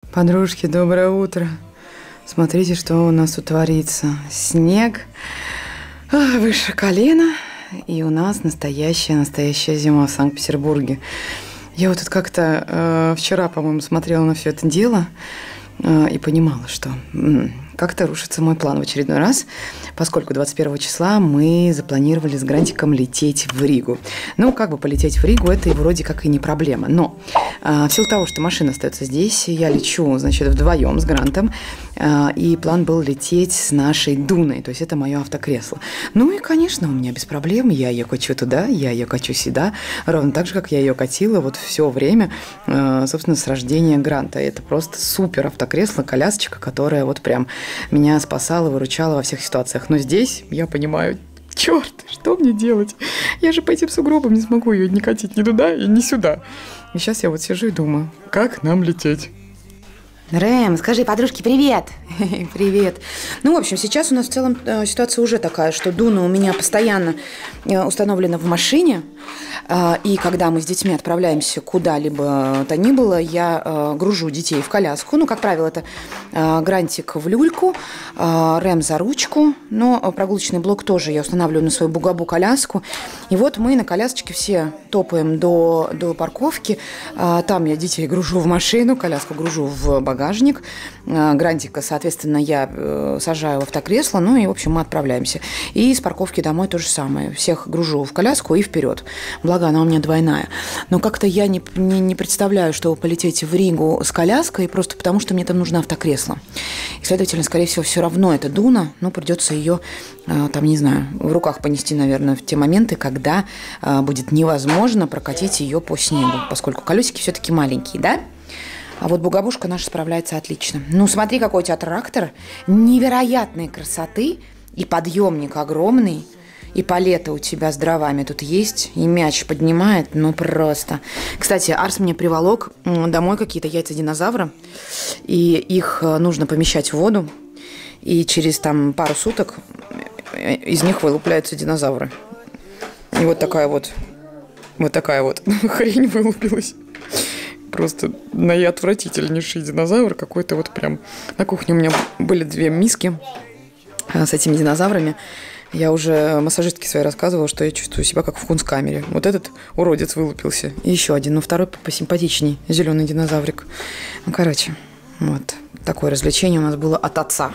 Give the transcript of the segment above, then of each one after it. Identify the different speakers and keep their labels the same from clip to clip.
Speaker 1: Подружки, доброе утро. Смотрите, что у нас тут творится. Снег выше колена, и у нас настоящая зима в Санкт-Петербурге. Я вот тут как-то вчера, по-моему, смотрела на все это дело и понимала, что как-то рушится мой план в очередной раз, поскольку 21 числа мы запланировали с Грантиком лететь в Ригу. Ну, как бы полететь в Ригу, это и вроде как и не проблема. Но в силу того, что машина остается здесь, я лечу, значит, вдвоем с Грантом, и план был лететь с нашей Дуной, то есть это мое автокресло. Ну и, конечно, у меня без проблем, я ее качу туда, я ее качу сюда, ровно так же, как я ее катила вот все время, собственно, с рождения Гранта. Это просто супер автокресло, колясочка, которая вот прям меня спасала, выручала во всех ситуациях. Но здесь я понимаю, черт, что мне делать? Я же по этим сугробам не смогу ее не катить ни туда и ни сюда. И сейчас я вот сижу и думаю, как нам лететь?
Speaker 2: Рэм, скажи подружке привет.
Speaker 1: Привет. Ну, в общем, сейчас у нас в целом ситуация уже такая, что Дуна у меня постоянно установлена в машине, и когда мы с детьми отправляемся куда-либо то ни было, я гружу детей в коляску. Ну, как правило, это Грантик в люльку, Рэм за ручку, но прогулочный блок тоже я устанавливаю на свою бугабу-коляску. И вот мы на колясочке все топаем до парковки, там я детей гружу в машину, коляску гружу в багажник, Грантика, соответственно, я сажаю в автокресло, ну и, в общем, мы отправляемся. И с парковки домой то же самое. Всех гружу в коляску и вперед. Благо, она у меня двойная. Но как-то я не представляю, чтобы полететь в Ригу с коляской, просто потому что мне там нужно автокресло. И, следовательно, скорее всего, все равно это Дуна, но придется ее, там, не знаю, в руках понести, наверное, в те моменты, когда будет невозможно прокатить ее по снегу, поскольку колесики все-таки маленькие, да? А вот бугабушка наша справляется отлично. Ну, смотри, какой у тебя трактор. Невероятной красоты. И подъемник огромный. И палета у тебя с дровами тут есть. И мяч поднимает. Ну, просто. Кстати, Арс мне приволок домой какие-то яйца динозавра. И их нужно помещать в воду. И через там пару суток из них вылупляются динозавры. И вот такая вот хрень вылупилась. Просто наиотвратительнейший динозавр какой-то вот прям. На кухне у меня были 2 миски с этими динозаврами. Я уже массажистке своей рассказывала, что я чувствую себя как в кунсткамере. Вот этот уродец вылупился. И еще один, но второй посимпатичней. Зеленый динозаврик. Ну, короче, вот. Такое развлечение у нас было от отца.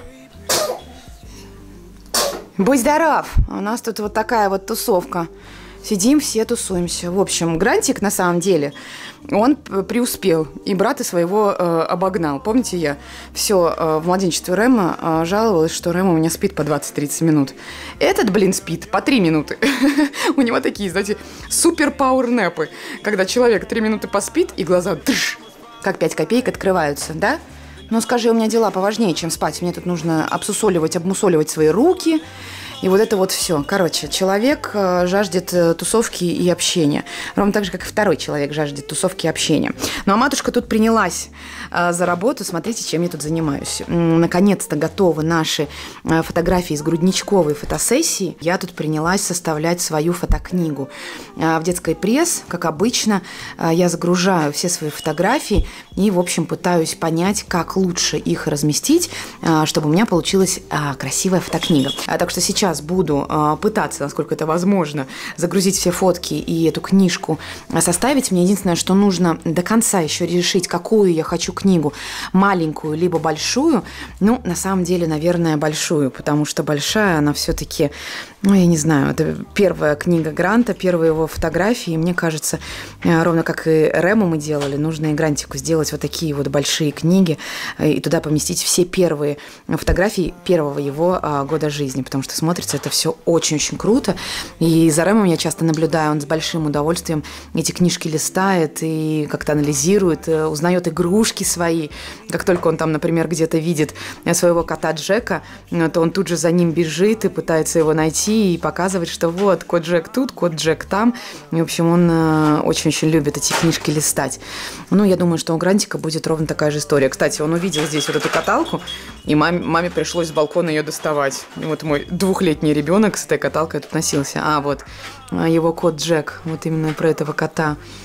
Speaker 1: Будь здоров! У нас тут вот такая вот тусовка. Сидим, все тусуемся. В общем, Грантик, на самом деле, он преуспел. И брата своего обогнал. Помните, я все в младенчестве Рэма жаловалась, что Рэм у меня спит по 20-30 минут. Этот, спит по 3 минуты. У него такие, знаете, супер пауэрнэпы. Когда человек 3 минуты поспит, и глаза, как 5 копеек, открываются, да? Но скажи, у меня дела поважнее, чем спать. Мне тут нужно обмусоливать свои руки. И вот это вот все. Короче, человек жаждет тусовки и общения. Ровно так же, как и второй человек жаждет тусовки и общения. Ну, а матушка тут принялась за работу. Смотрите, чем я тут занимаюсь. Наконец-то готовы наши фотографии из грудничковой фотосессии. Я тут принялась составлять свою фотокнигу. В детской пресс, как обычно, я загружаю все свои фотографии и, в общем, пытаюсь понять, как лучше их разместить, чтобы у меня получилась красивая фотокнига. Так что сейчас буду пытаться, насколько это возможно, загрузить все фотки и эту книжку составить. Мне единственное, что нужно до конца еще решить, какую я хочу книгу, маленькую либо большую. Ну, на самом деле, наверное, большую, потому что большая, она все-таки, ну, я не знаю, это первая книга Гранта, первые его фотографии. И мне кажется, ровно как и Рэму мы делали, нужно и Грантику сделать вот такие вот большие книги и туда поместить все первые фотографии первого его года жизни, потому что смотрится это все очень-очень круто. И за Рэмом я часто наблюдаю, он с большим удовольствием эти книжки листает и как-то анализирует, узнает игрушки свои. Как только он там, например, где-то видит своего кота Джека, то он тут же за ним бежит и пытается его найти и показывать, что вот, кот Джек тут, кот Джек там. И, в общем, он очень-очень любит эти книжки листать. Ну, я думаю, что у Грантика будет ровно такая же история. Кстати, он увидел здесь вот эту каталку, и маме пришлось с балкона ее доставать. И вот мой 2-летний ребенок с этой каталкой тут носился. А вот его кот Джек, вот именно про этого кота.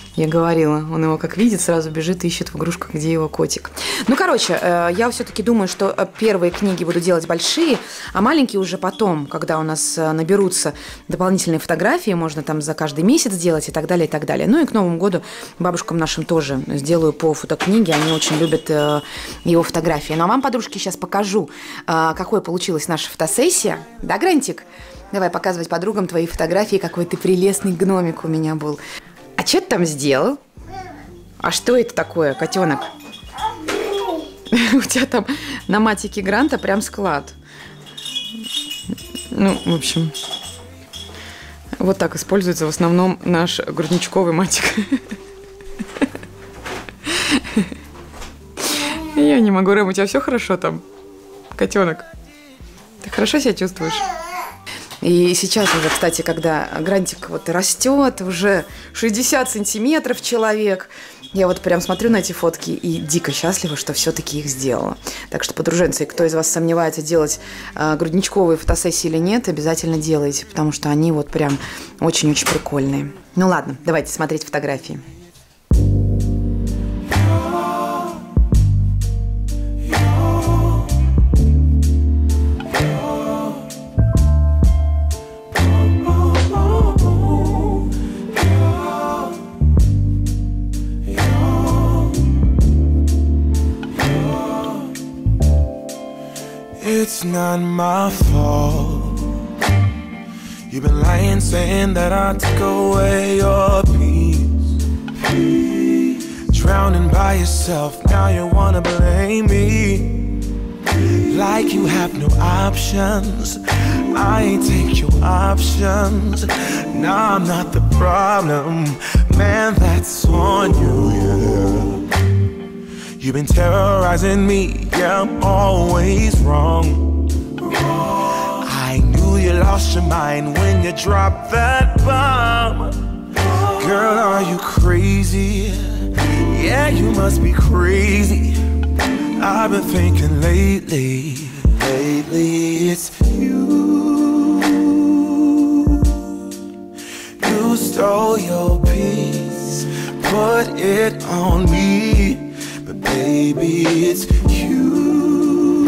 Speaker 1: Я говорила, он его как видит, сразу бежит и ищет в игрушках, где его котик. Ну, короче, я все-таки думаю, что первые книги буду делать большие, а маленькие уже потом, когда у нас наберутся дополнительные фотографии, можно там за каждый месяц делать и так далее, и так далее. Ну и к Новому году бабушкам нашим тоже сделаю по фотокниге, они очень любят его фотографии. Ну, а вам, подружки, сейчас покажу, какой получилась наша фотосессия. Да, Грантик? Давай показывать подругам твои фотографии, какой ты прелестный гномик у меня был. А что ты там сделал? А что это такое, котенок? У тебя там на матике Гранта прям склад. Ну, в общем, вот так используется в основном наш грудничковый матик. Я не могу, Рэм, у тебя все хорошо там, котенок? Ты хорошо себя чувствуешь? И сейчас уже, кстати, когда Грантик вот растет, уже 60 сантиметров человек, я вот прям смотрю на эти фотки и дико счастлива, что все-таки их сделала. Так что, подруженцы, кто из вас сомневается, делать грудничковые фотосессии или нет, обязательно делайте, потому что они вот прям очень-очень прикольные. Ну ладно, давайте смотреть фотографии.
Speaker 3: It's not my fault. You've been lying, saying that I took away your peace. Drowning by yourself, now you wanna blame me. Like you have no options. I ain't take your options. Nah, I'm not the problem. Man, that's on you, yeah. You've been terrorizing me, yeah, I'm always wrong. I knew you lost your mind when you dropped that bomb. Girl, are you crazy? Yeah, you must be crazy. I've been thinking lately it's you. You stole your peace, put it on me. Baby, it's you.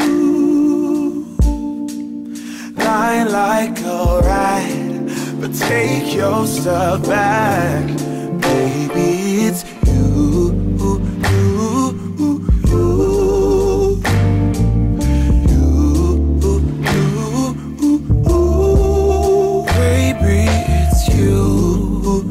Speaker 3: Lying like a rat, but take your stuff back. Baby, it's you. Baby, it's you.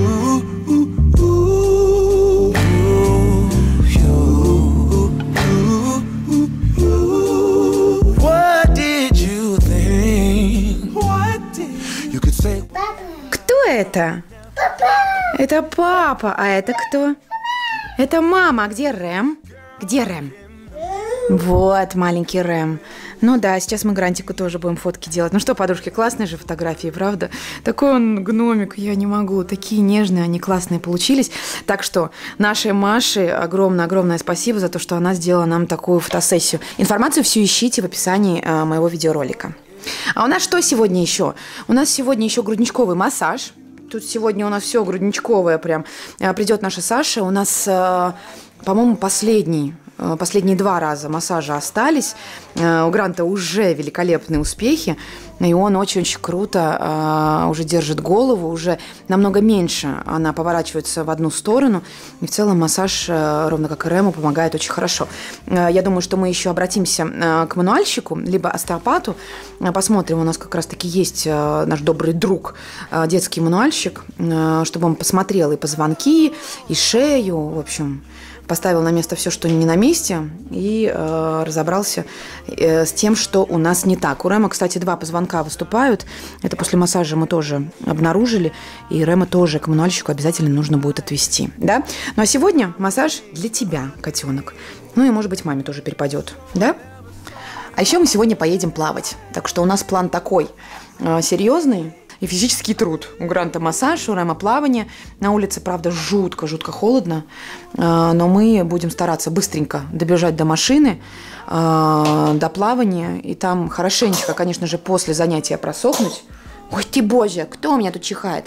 Speaker 1: Это? Это папа. А это кто? Это мама. А где Рэм? Где Рэм? Вот, маленький Рэм. Ну да, сейчас мы Грантику тоже будем фотки делать. Ну что, подружки, классные же фотографии, правда? Такой он гномик, я не могу. Такие нежные, они классные получились. Так что нашей Маше огромное-огромное спасибо за то, что она сделала нам такую фотосессию. Информацию всю ищите в описании моего видеоролика. А у нас что сегодня еще? У нас сегодня еще грудничковый массаж. Тут сегодня у нас все грудничковое прям. Придет наша Саша. У нас, по-моему, последние 2 раза массажа остались. У Гранта уже великолепные успехи. И он очень-очень круто уже держит голову, уже намного меньше она поворачивается в одну сторону. И в целом массаж, ровно как и Рэму, помогает очень хорошо. Я думаю, что мы еще обратимся к мануальщику, либо остеопату. Посмотрим, у нас как раз-таки есть наш добрый друг, детский мануальщик, чтобы он посмотрел и позвонки, и шею, в общем, поставил на место все, что не на месте, и разобрался с тем, что у нас не так. У Рэма, кстати, 2 позвонка выступают. Это после массажа мы тоже обнаружили. И Рэма тоже к мануальщику обязательно нужно будет отвезти. Да? Ну а сегодня массаж для тебя, котенок. Ну и, может быть, маме тоже перепадет. Да? А еще мы сегодня поедем плавать. Так что у нас план такой серьезный. И физический труд. У Гранта массаж, у Рэма плавание. На улице, правда, жутко холодно. Но мы будем стараться быстренько добежать до машины, до плавания. И там хорошенечко, конечно же, после занятия просохнуть. Ой ты, боже, кто у меня тут чихает?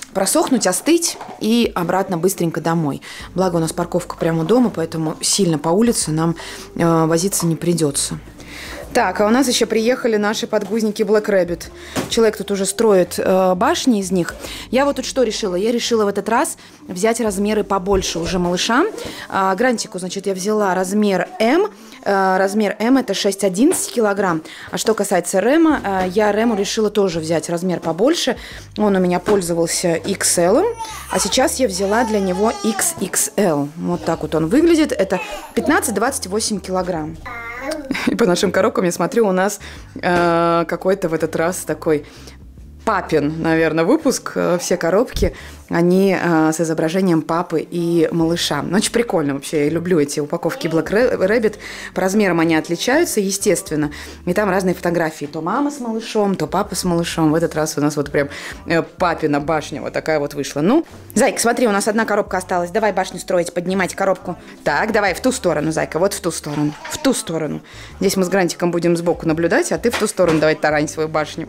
Speaker 1: просохнуть, остыть и обратно быстренько домой. Благо у нас парковка прямо у дома, поэтому сильно по улице нам возиться не придется. Так, а у нас еще приехали наши подгузники Black Rabbit. Человек тут уже строит башни из них. Я вот тут что решила? Я решила в этот раз взять размеры побольше уже малышам. Грантику, значит, я взяла размер М. Размер М это 6-11 килограмм. А что касается Рэма, я Рэму решила тоже взять размер побольше. Он у меня пользовался XL, а сейчас я взяла для него XXL. Вот так вот он выглядит. Это 15-28 килограмм. И по нашим коробкам, я смотрю, у нас какой-то в этот раз такой папин, наверное, выпуск. Все коробки, они с изображением папы и малыша. Ну, очень прикольно вообще. Я люблю эти упаковки Black Rabbit. По размерам они отличаются, естественно. И там разные фотографии. То мама с малышом, то папа с малышом. В этот раз у нас вот прям папина башня вот такая вот вышла. Ну, Зайка, смотри, у нас одна коробка осталась. Давай башню строить, поднимать коробку. Так, давай в ту сторону, Зайка, вот в ту сторону. В ту сторону. Здесь мы с Грантиком будем сбоку наблюдать, а ты в ту сторону давай тарань свою башню.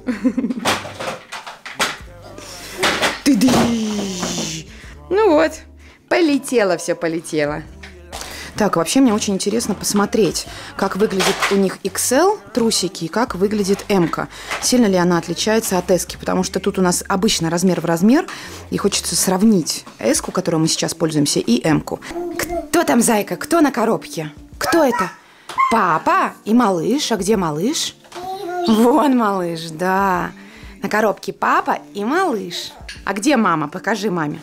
Speaker 1: Ну вот, полетело все, полетело. Так, вообще мне очень интересно посмотреть, как выглядит у них XL трусики и как выглядит M-ка. Сильно ли она отличается от S-ки, потому что тут у нас обычно размер в размер, и хочется сравнить S-ку, которой мы сейчас пользуемся, и M-ку. Кто там, Зайка? Кто на коробке? Кто это? Папа и малыш. А где малыш? Вон малыш, да. На коробке папа и малыш. А где мама? Покажи маме.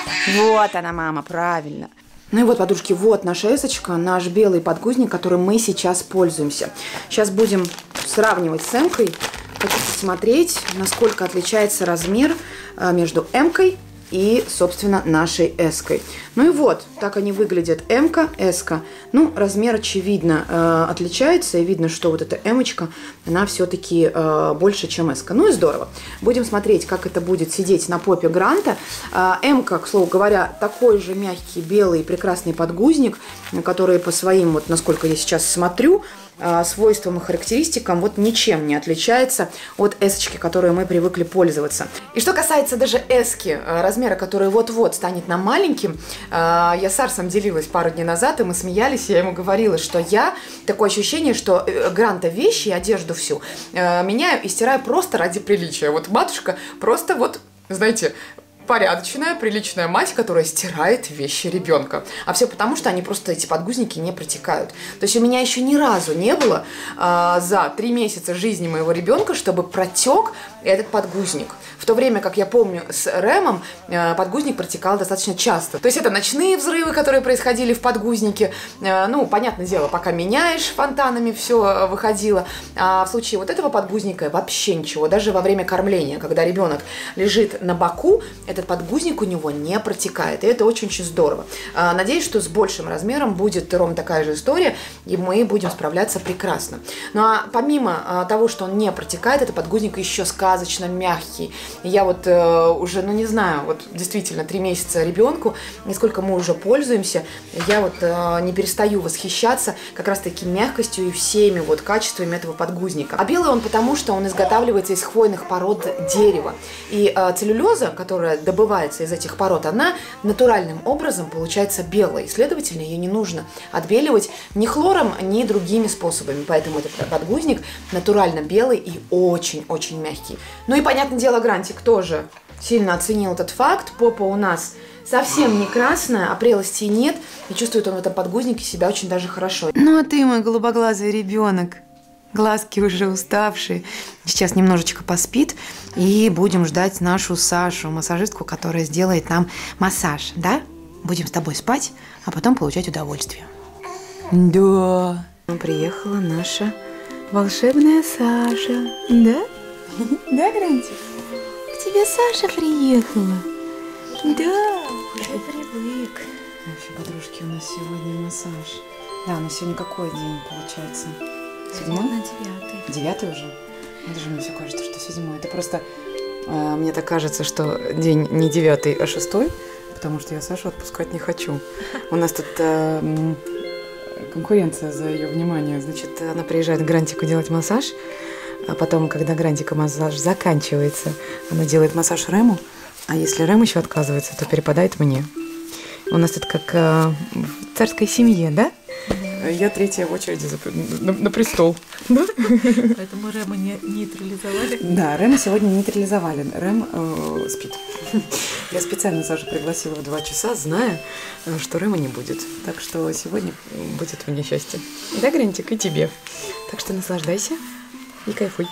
Speaker 1: Вот она, мама, правильно. Ну и вот, подружки, вот наша эсочка, наш белый подгузник, которым мы сейчас пользуемся. Сейчас будем сравнивать с М-кой. Хочу посмотреть, насколько отличается размер между М-кой и, собственно, нашей S-кой. Ну и вот, так они выглядят. М-ка, S-ка. Ну, размер, очевидно, отличается. И видно, что вот эта М-очка, она все-таки больше, чем S-ка. Ну и здорово. Будем смотреть, как это будет сидеть на попе Гранта. М-ка, к слову говоря, такой же мягкий, белый, прекрасный подгузник, который по своим, вот насколько я сейчас смотрю, свойствам и характеристикам вот ничем не отличается от S-очки, которой мы привыкли пользоваться. И что касается даже S-ки, размера, который вот-вот станет нам маленьким, я с Арсом делилась пару дней назад, и мы смеялись, я ему говорила, что я, такое ощущение, что Гранта вещи и одежду всю меняю и стираю просто ради приличия. Вот матушка просто вот, знаете, порядочная, приличная мать, которая стирает вещи ребенка. А все потому, что они просто, эти подгузники, не протекают. То есть у меня еще ни разу не было за 3 месяца жизни моего ребенка, чтобы протек этот подгузник. В то время, как я помню, с Рэмом подгузник протекал достаточно часто. То есть это ночные взрывы, которые происходили в подгузнике. Ну, понятное дело, пока меняешь, фонтанами все выходило. А в случае вот этого подгузника вообще ничего. Даже во время кормления, когда ребенок лежит на боку, этот подгузник у него не протекает. И это очень-очень здорово. Надеюсь, что с большим размером будет ровно такая же история, и мы будем справляться прекрасно. Ну а помимо того, что он не протекает, этот подгузник еще сказочно мягкий. Я вот уже, ну не знаю, вот действительно 3 месяца ребенку, нисколько мы уже пользуемся, я вот не перестаю восхищаться как раз-таки мягкостью и всеми вот качествами этого подгузника. А белый он потому, что он изготавливается из хвойных пород дерева. И целлюлеза, которая добывается из этих пород, она натуральным образом получается белой. Следовательно, ее не нужно отбеливать ни хлором, ни другими способами. Поэтому этот подгузник натурально белый и очень-очень мягкий. Ну и, понятное дело, Грантик тоже сильно оценил этот факт. Попа у нас совсем не красная, а прелости нет. И чувствует он в этом подгузнике себя очень даже хорошо. Ну а ты, мой голубоглазый ребенок. Глазки уже уставшие. Сейчас немножечко поспит. И будем ждать нашу Сашу, массажистку, которая сделает нам массаж. Да? Будем с тобой спать, а потом получать удовольствие. Да. Приехала наша волшебная Саша. Да? Да, Грантик? К тебе Саша приехала. Да, уже привык. Вообще, подружки, у нас сегодня массаж. Да, но сегодня какой день получается? 7? На 9. 9 уже? Даже мне все кажется, что 7. Это просто, мне так кажется, что день не 9, а 6, потому что я Сашу отпускать не хочу. У нас тут конкуренция за ее внимание. Значит, она приезжает к Грантику делать массаж, а потом, когда Грантика массаж заканчивается, она делает массаж Рэму, А если Рэм еще отказывается, то перепадает мне. У нас тут как в царской семье, да? Я третья в очереди на престол.
Speaker 4: Поэтому Рэма не нейтрализовали?
Speaker 1: Да, Рэма сегодня нейтрализовали. Рэм спит. Я специально Сашу пригласила в 2 часа, зная, что Рэма не будет. Так что сегодня будет мне счастье. Да, Грантик, и тебе. Так что наслаждайся и кайфуй.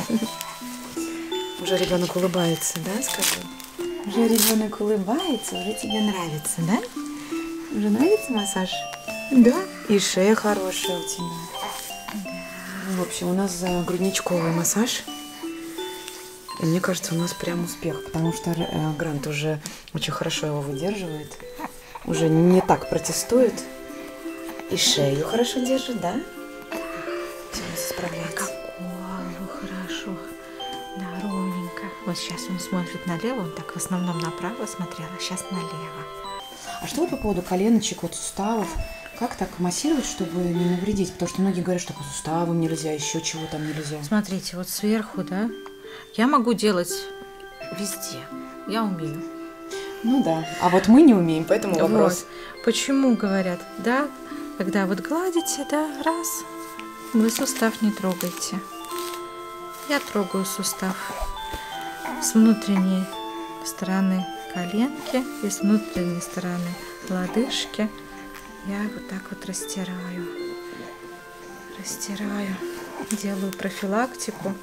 Speaker 1: Уже ребенок улыбается, да, скажи? Уже ребенок улыбается, уже тебе нравится, да? Уже нравится массаж? Да. И шея хорошая у тебя. Да. В общем, у нас грудничковый массаж. И мне кажется, у нас прям успех, потому что Грант уже очень хорошо его выдерживает. Уже не так протестует. И шею хорошо держит, да? Все справляется.
Speaker 4: Какого хорошо. Да, ровненько. Вот сейчас он смотрит налево, он так в основном направо смотрел, а сейчас налево.
Speaker 1: А что по поводу коленочек, вот суставов? Как так массировать, чтобы не навредить? Потому что многие говорят, что по суставам нельзя, еще чего там нельзя.
Speaker 4: Смотрите, вот сверху, да, я могу делать везде. Я умею.
Speaker 1: Ну да. А вот мы не умеем, поэтому вопрос.
Speaker 4: Вот. Почему говорят, да, когда вот гладите, да, раз, вы сустав не трогайте. Я трогаю сустав с внутренней стороны коленки и с внутренней стороны лодыжки. Я вот так вот растираю. Растираю. Делаю профилактику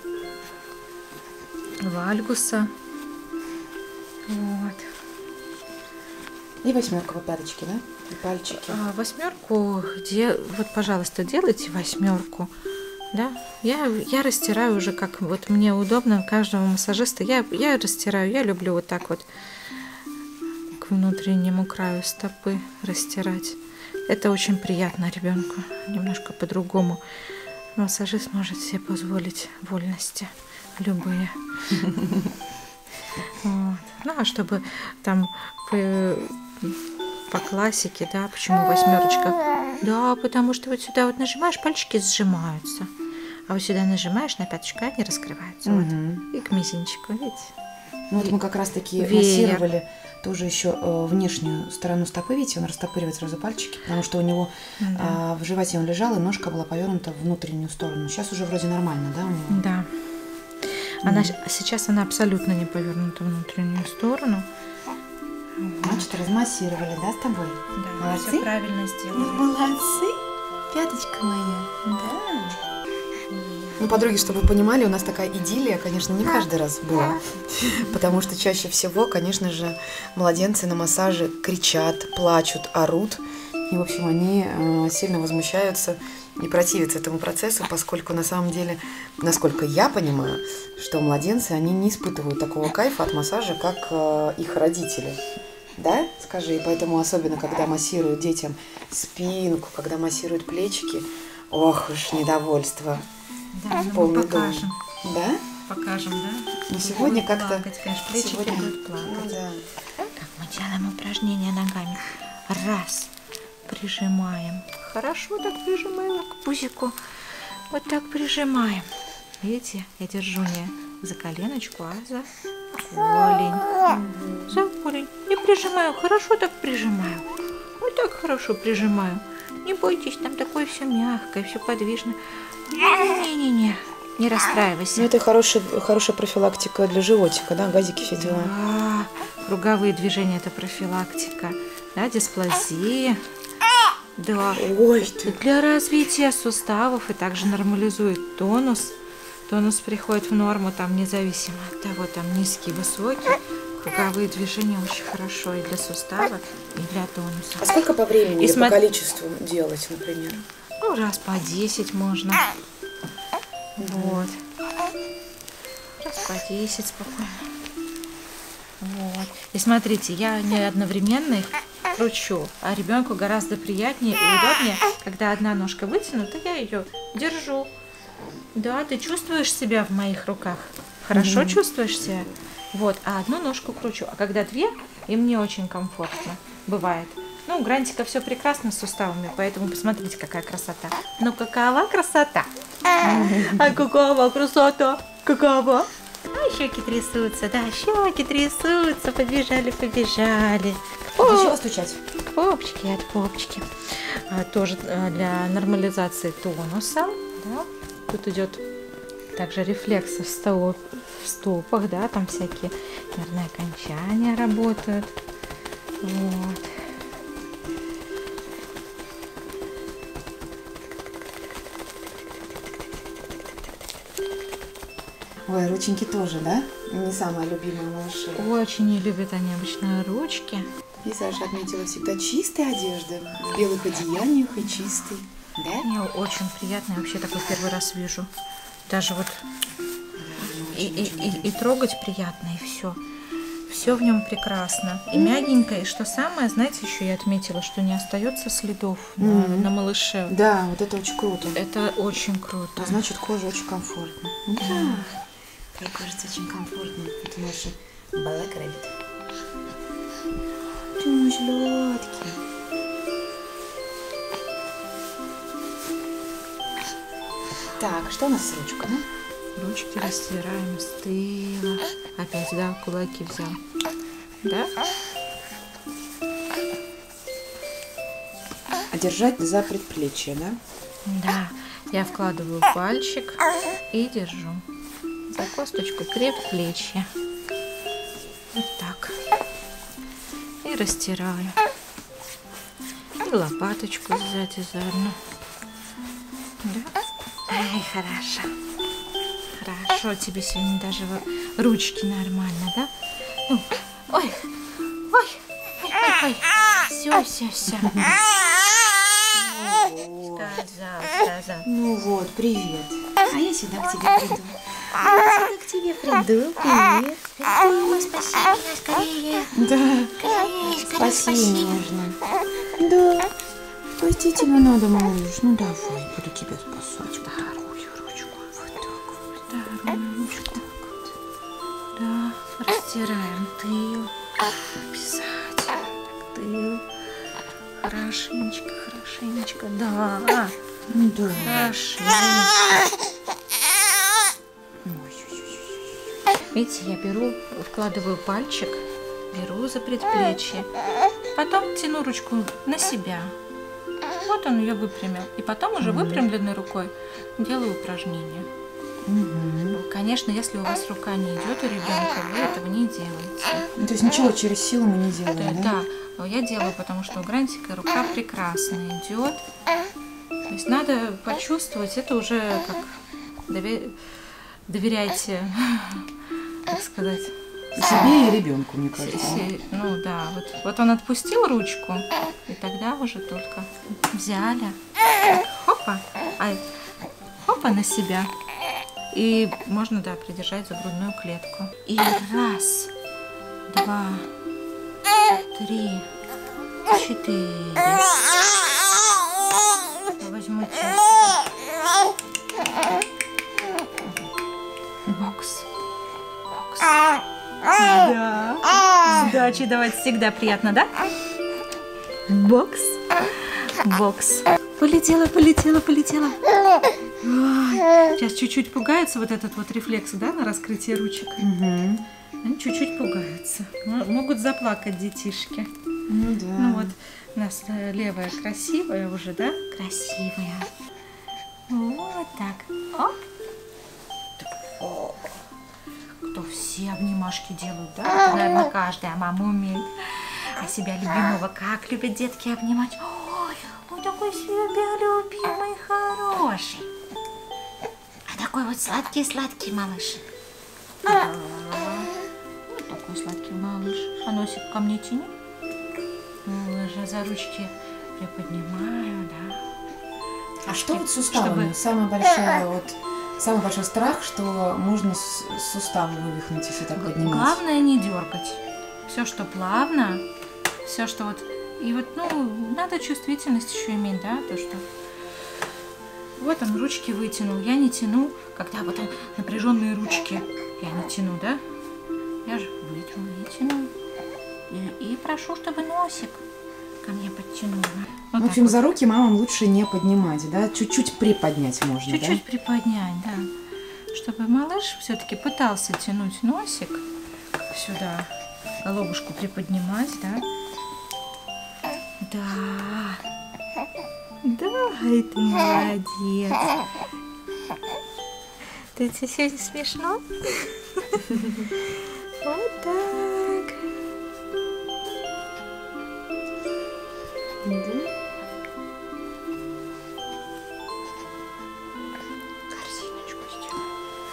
Speaker 4: вальгуса. Вот.
Speaker 1: И 8 по пяточке, да? И пальчики.
Speaker 4: 8, вот, пожалуйста, делайте 8. Да? Я растираю уже, как вот мне удобно, каждого массажиста. Я растираю, я люблю вот так вот к внутреннему краю стопы растирать. Это очень приятно ребенку, немножко по-другому. Массажист может себе позволить вольности любые. Вот. Ну, а чтобы там по классике, да, почему 8? Да, потому что вот сюда вот нажимаешь, пальчики сжимаются. А вот сюда нажимаешь на пяточку, они раскрываются. Вот. И к мизинчику, видите?
Speaker 1: Ну вот мы как раз-таки массировали тоже еще внешнюю сторону стопы, видите, он растопыривает сразу пальчики, потому что у него в животе он лежал, и ножка была повернута в внутреннюю сторону. Сейчас уже вроде нормально, да, у него?
Speaker 4: Да. Сейчас она абсолютно не повернута в внутреннюю сторону.
Speaker 1: Значит, размассировали, да, с тобой?
Speaker 4: Да,
Speaker 1: молодцы?
Speaker 4: Все правильно сделали.
Speaker 1: Молодцы, пяточка моя. Да. Ну, подруги, чтобы вы понимали, у нас такая идиллия, конечно, не каждый раз была. Потому что чаще всего, конечно же, младенцы на массаже кричат, плачут, орут. И, в общем, они сильно возмущаются и противятся этому процессу, поскольку на самом деле, насколько я понимаю, что младенцы, они не испытывают такого кайфа от массажа, как их родители. Да? Скажи, и поэтому особенно, когда массируют детям спинку, когда массируют плечики, ох уж недовольство.
Speaker 4: Да,
Speaker 1: полный
Speaker 4: мы покажем.
Speaker 1: дом. Да?
Speaker 4: Покажем, да?
Speaker 1: Но сегодня как-то...
Speaker 4: Конечно, плечики будут плакать.
Speaker 1: Ну, да.
Speaker 4: Так, мы делаем упражнение ногами. Раз. Прижимаем. Хорошо так прижимаем к пузику. Вот так прижимаем. Видите, я держу не за коленочку, а за голень. За голень. Не прижимаю. Хорошо так прижимаю. Вот так хорошо прижимаю. Не бойтесь, там такое все мягкое, все подвижное. Не-не-не. Не расстраивайся.
Speaker 1: Ну, это хорошая профилактика для животика, да, газики, все дела.
Speaker 4: Да, круговые движения – это профилактика. Да, дисплазия. Да.
Speaker 1: Ой, ты.
Speaker 4: Для развития суставов и также нормализует тонус. Тонус приходит в норму там независимо от того, там низкий, высокий. Круговые движения очень хорошо и для сустава, и для тонуса.
Speaker 1: А сколько по времени и по количеству делать, например?
Speaker 4: Ну, раз по 10 можно. Вот. Раз по 10 спокойно. Вот. И смотрите, я не одновременно их кручу, а ребенку гораздо приятнее и удобнее, когда одна ножка вытянута, я ее держу. Да, ты чувствуешь себя в моих руках? Хорошо чувствуешь себя? Вот, а одну ножку кручу. А когда две, им не очень комфортно бывает. Ну, у Грантика все прекрасно с суставами, поэтому посмотрите, какая красота. Ну, какова красота? А какова красота? Какова? А щеки трясутся, да, щеки трясутся. Побежали, побежали.
Speaker 1: Для чего стучать?
Speaker 4: К попочке, от попочки. Тоже для нормализации тонуса. Да. Тут идет также рефлексы в стопах, да, там всякие нервные окончания работают. Вот.
Speaker 1: Ой, рученьки тоже, да? Не самая любимая малыши.
Speaker 4: Очень не любят они обычно ручки.
Speaker 1: И Саша отметила всегда чистая одежда, в белых одеяниях и чистый. Да?
Speaker 4: Мне очень приятно, я вообще такой первый раз вижу. Даже вот и трогать приятно, и все. Все в нем прекрасно. И мягенько, и что самое, знаете, еще я отметила, что не остается следов на малыше.
Speaker 1: Да, вот это очень круто.
Speaker 4: Это очень круто.
Speaker 1: А значит, кожа очень комфортна. Да. Мне кажется, очень комфортно. Это наши Black Rabbit. Ты мой сладкий. Так, что у нас с ручкой?
Speaker 4: Ручки растираем с тыла. Опять, да, кулаки взял. Да?
Speaker 1: А держать за предплечье, да?
Speaker 4: Да. Я вкладываю пальчик и держу за косточку предплечья. Вот так. И растираю. И лопаточку сзади заодно. Да? Ай, хорошо. Хорошо тебе сегодня даже ручки нормально, да? Ну, ой, ой, ой, ой, все, все, все. Сказал.
Speaker 1: Ну вот, привет. А я сюда к тебе приду. Я сюда к тебе приду. Привет.
Speaker 2: Мама, спаси меня скорее.
Speaker 1: Да.
Speaker 2: Скорее,
Speaker 1: Спасение нужно. Да. Спасти тебя надо, малыш. Ну давай, буду тебя спасать. Вторую ручку. Вот так вот.
Speaker 4: Вторую ручку. Да, растираем тыл. Обязательно тыл. Хорошенечко, хорошенечко. Да.
Speaker 1: Да.
Speaker 4: Хорошенечко. Видите, я беру, вкладываю пальчик, беру за предплечье, потом тяну ручку на себя. Вот он ее выпрямил. И потом уже выпрямленной рукой делаю упражнение. Ну, конечно, если у вас рука не идет у ребенка, вы этого не делаете.
Speaker 1: То есть ничего через силу мы не делаем, да?
Speaker 4: Да, я делаю, потому что у Грантика рука прекрасно идет. То есть надо почувствовать, это уже как доверяйте, так сказать,
Speaker 1: себе и ребенку, мне кажется.
Speaker 4: Ну да, вот он отпустил ручку, и тогда уже только взяли, хопа, хопа на себя. И можно, да, придержать за грудную клетку. И раз, два, три, четыре. Возьму бокс. Да. Сдачи давать всегда приятно, да? Бокс. Бокс. Полетела. Ой, сейчас чуть-чуть пугаются, вот этот вот рефлекс, да, на раскрытие ручек. Они чуть-чуть пугаются. Могут заплакать детишки.
Speaker 1: Ну да.
Speaker 4: Ну вот, у нас левая красивая уже, да? Красивая. Вот так. Оп. Кто все обнимашки делают, да? Это, наверное, каждая мама умеет. А себя любимого как любят детки обнимать. Ой, он такой себя любимый, хороший.
Speaker 2: А такой вот сладкий-сладкий малыш.
Speaker 4: Вот такой сладкий малыш. А носик ко мне тяни. Уже за ручки приподнимаю, да.
Speaker 1: А что вот с суставами? Самый большой страх, что можно суставы вывихнуть, если так поднимать.
Speaker 4: Главное не дергать. Все, что плавно, все, что вот... И вот, ну, надо чувствительность еще иметь, да, то, что... Вот он ручки вытянул. Я не тяну, когда вот напряженные ручки. Я не тяну, да? Я же вытяну. И прошу, чтобы носик ко мне подтянул. Вот
Speaker 1: в общем,
Speaker 4: вот.
Speaker 1: за руки мамам лучше не поднимать, да? Чуть-чуть приподнять можно,
Speaker 4: Чуть-чуть приподнять, да. чтобы малыш все-таки пытался тянуть носик сюда, головушку приподнимать, да? Да. Да, и ты молодец. Ты тебе сегодня смешно? Вот так. Корзиночку сделаем.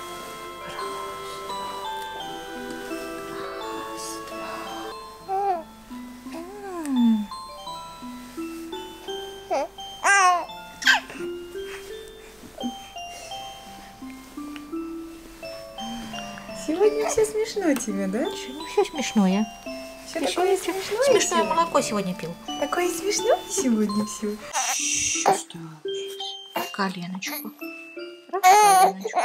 Speaker 1: Сегодня все смешно тебе, да?
Speaker 2: Не все смешное.
Speaker 1: Все такое смешное.
Speaker 2: Смешное молоко сегодня пил.
Speaker 1: Такое смешное сегодня все.
Speaker 2: Коленочку. Коленочку.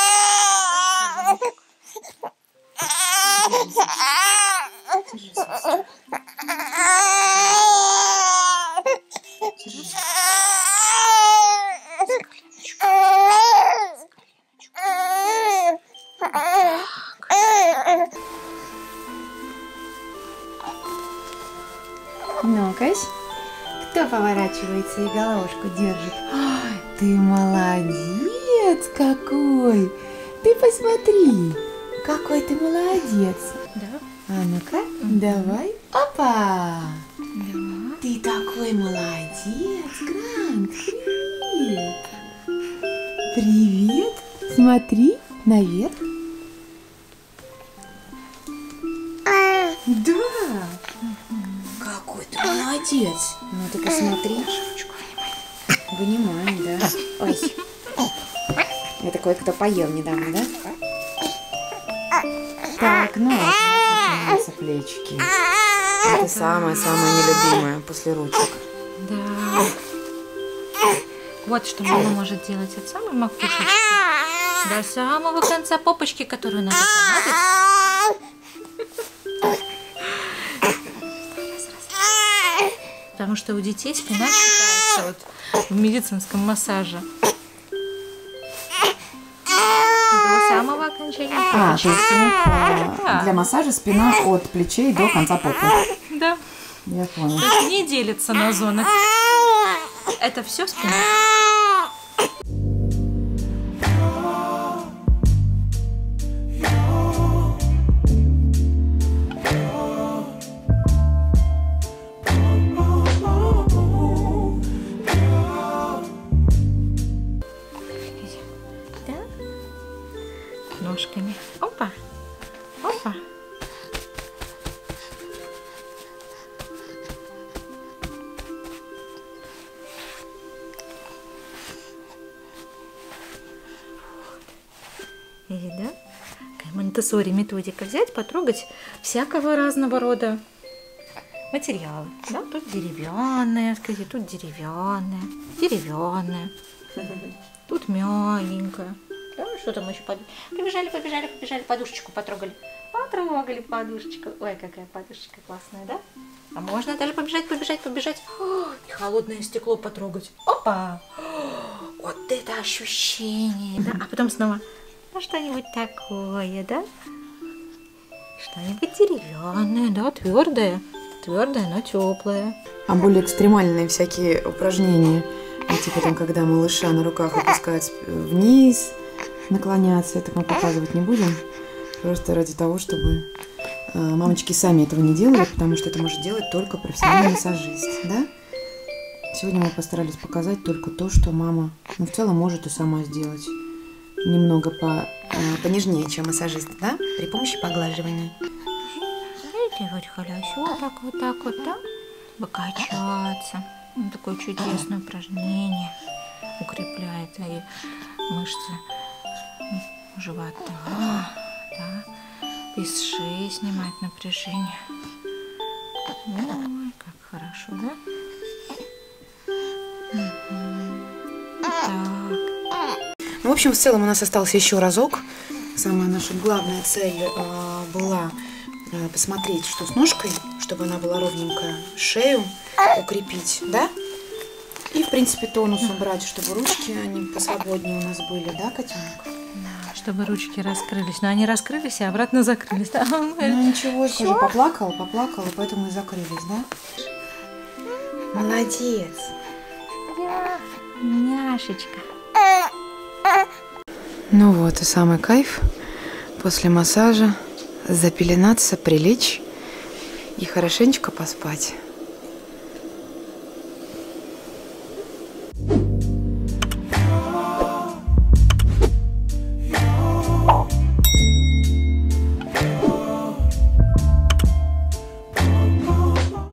Speaker 1: Ну-ка, кто поворачивается и головушку держит? Ой, ты молодец какой! Ты посмотри, какой ты молодец!
Speaker 4: Да?
Speaker 1: А ну-ка, давай. Опа!
Speaker 4: Да.
Speaker 1: Ты такой молодец, Грант! Привет! Привет! Смотри наверх. Да! Какой ты молодец! Ну ты посмотри. Вынимаем, да? Ой. Это кое-кто поел недавно, да? Так, ну вот начинаются плечики. Это самое-самое нелюбимое после ручек.
Speaker 4: Да. Вот что мама может делать от самой макушечки до самого конца попочки, которую надо помазать. Потому что у детей спина считается вот в медицинском массаже до самого окончания попочки.
Speaker 1: То есть для массажа спина от плечей до конца попы.
Speaker 4: Да.
Speaker 1: Я понял.
Speaker 4: То есть не делится на зоны. Это все спина. Да? Ножками. Опа. Опа. И да, Монтессори методика взять, потрогать всякого разного рода материалы. Да, тут деревянные, скажи, тут деревянные, тут мягенькое. Да, что там еще? Побежали, подушечку потрогали. Потрогали подушечку. Ой, какая подушечка классная, да? А можно даже побежать. О, и холодное стекло потрогать. Опа! Вот это ощущение, да? А потом снова, ну что-нибудь такое, да? Что-нибудь деревянное, да, твердое, но теплое.
Speaker 1: А более экстремальные всякие упражнения, типа там, когда малыша на руках опускают вниз, наклоняться, это мы показывать не будем. Просто ради того, чтобы мамочки сами этого не делали, потому что это может делать только профессиональный массажист, да? Сегодня мы постарались показать только то, что мама, в целом может и сама сделать. Немного понежнее, чем массажист, да? При помощи поглаживания.
Speaker 2: Знаете, вот хорошо, вот так вот, да? Покачаться. Вот такое чудесное упражнение. Укрепляет и мышцы живота, да? Из шеи снимает напряжение. Ой, как хорошо, да? Так.
Speaker 1: Ну, в общем, в целом у нас остался еще разок. Самая наша главная цель была посмотреть, что с ножкой, чтобы она была ровненькая, шею укрепить, да? И, в принципе, тонус убрать, чтобы ручки они посвободнее у нас были, да, котенок?
Speaker 2: Да,
Speaker 4: чтобы ручки раскрылись. Но они раскрылись и обратно закрылись. Да?
Speaker 1: Ну ничего, скажи, поплакала, поэтому и закрылись, да? Молодец.
Speaker 2: Да, няшечка.
Speaker 1: Ну вот и самый кайф после массажа запеленаться, прилечь и хорошенечко поспать.